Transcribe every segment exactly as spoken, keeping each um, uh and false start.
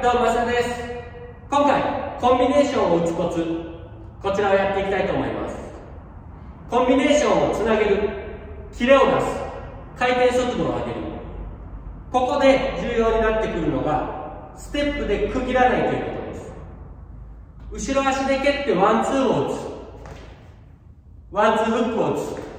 どうもマサです。今回コンビネーションを打つコツ、こちらをやっていきたいと思います。コンビネーションをつなげる、キレを出す、回転速度を上げる、ここで重要になってくるのがステップで区切らないということです。後ろ足で蹴ってワンツーを打つ、ワンツーフックを打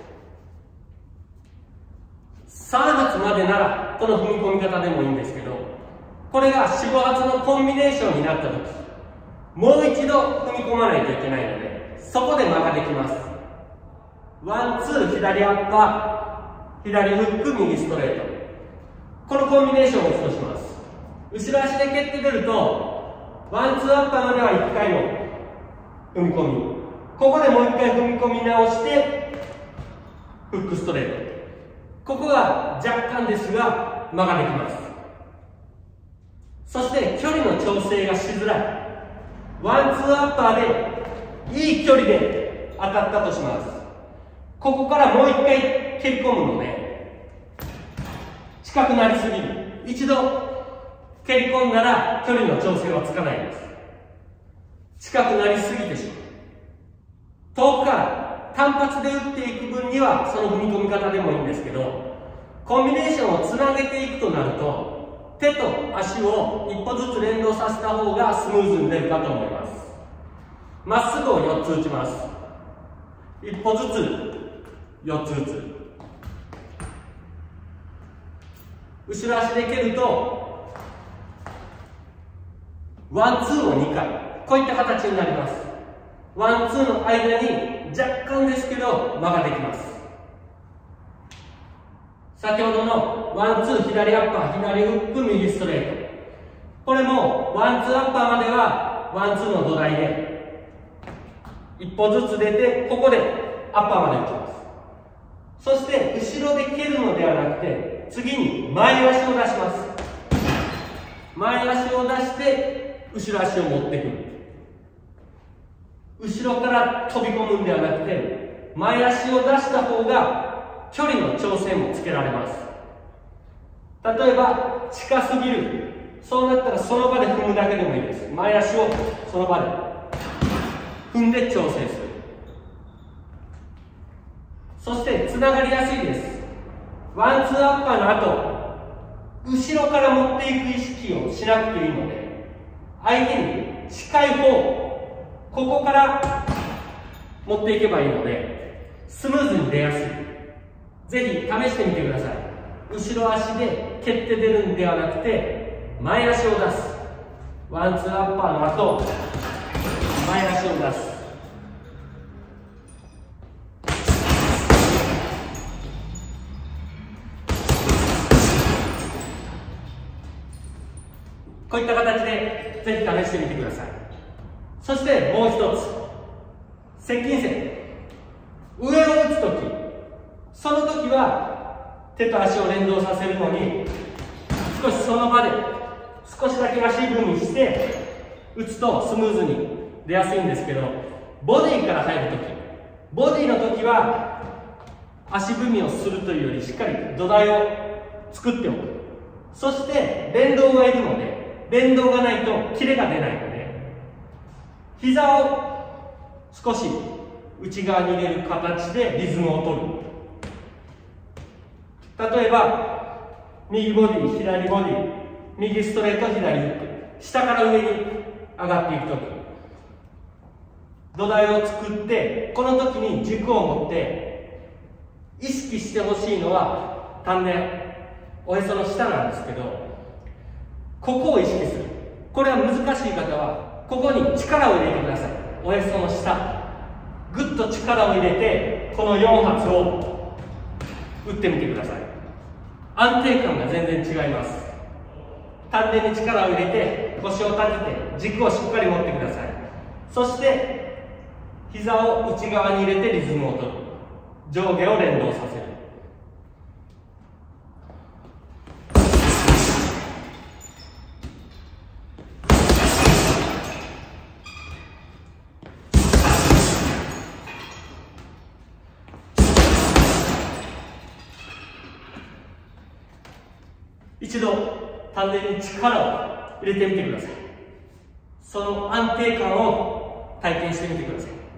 つ、さん発までならこの踏み込み方でもいいんですけど、これがよん、ご発のコンビネーションになった時、もう一度踏み込まないといけないので、そこで間ができます。ワンツー左アッパー、左フック右ストレート、このコンビネーションを打つとします。後ろ足で蹴って出るとワンツーアッパーまではいっかいの踏み込み、ここでもういっかい踏み込み直してフックストレート、ここが若干ですが間ができます。そして距離の調整がしづらい、ワンツーアッパーでいい距離で当たったとします。ここからもう一回蹴り込むので近くなりすぎる、一度蹴り込んだら距離の調整はつかないです。近くなりすぎてしまう、遠くから単発で打っていく分にはその踏み込み方でもいいんですけど、コンビネーションをつなげていくとなると手と足を一歩ずつ連動させた方がスムーズに出るかと思います。まっすぐをよっつ打ちます。一歩ずつよっつ打つ。後ろ足で蹴るとワンツーをにかい、こういった形になります。ワンツーの間に若干ですけど間ができます。先ほどのワンツー左アッパー左フック右ストレート、これもワンツーアッパーまではワンツーの土台で一歩ずつ出て、ここでアッパーまで打ちます。そして後ろで蹴るのではなくて次に前足を出します。前足を出して後ろ足を持ってくる、後ろから飛び込むんではなくて前足を出した方が距離の調整もつけられます。例えば近すぎる、そうなったらその場で踏むだけでもいいです。前足をその場で踏んで調整する。そしてつながりやすいです。ワンツーアッパーの後後ろから持っていく意識をしなくていいので、相手に近い方、ここから持っていけばいいのでスムーズに出やすい。ぜひ試してみてください。後ろ足で蹴って出るんではなくて前足を出す、ワンツーアッパーの後前足を出す。こういった形でぜひ試してみてください。そしてもう一つ、接近戦、上を打つとき、その時は手と足を連動させるのに少しその場で少しだけ足踏みして打つとスムーズに出やすいんですけど、ボディから入る時、ボディの時は足踏みをするというよりしっかり土台を作っておく。そして連動がいるので、連動がないとキレが出ないので膝を少し内側に入れる形でリズムを取る。例えば右ボディ左ボディ右ストレート左フック、下から上に上がっていくとき土台を作って、この時に軸を持って意識してほしいのは丹田、おへその下なんですけど、ここを意識する。これは難しい方はここに力を入れてください。おへその下ぐっと力を入れてこのよん発を打ってみてください。安定感が全然違います。丹田に力を入れて腰を立てて軸をしっかり持ってください。そして膝を内側に入れてリズムを取る、上下を連動させる。一度丹田に力を入れてみてください。その安定感を体験してみてください。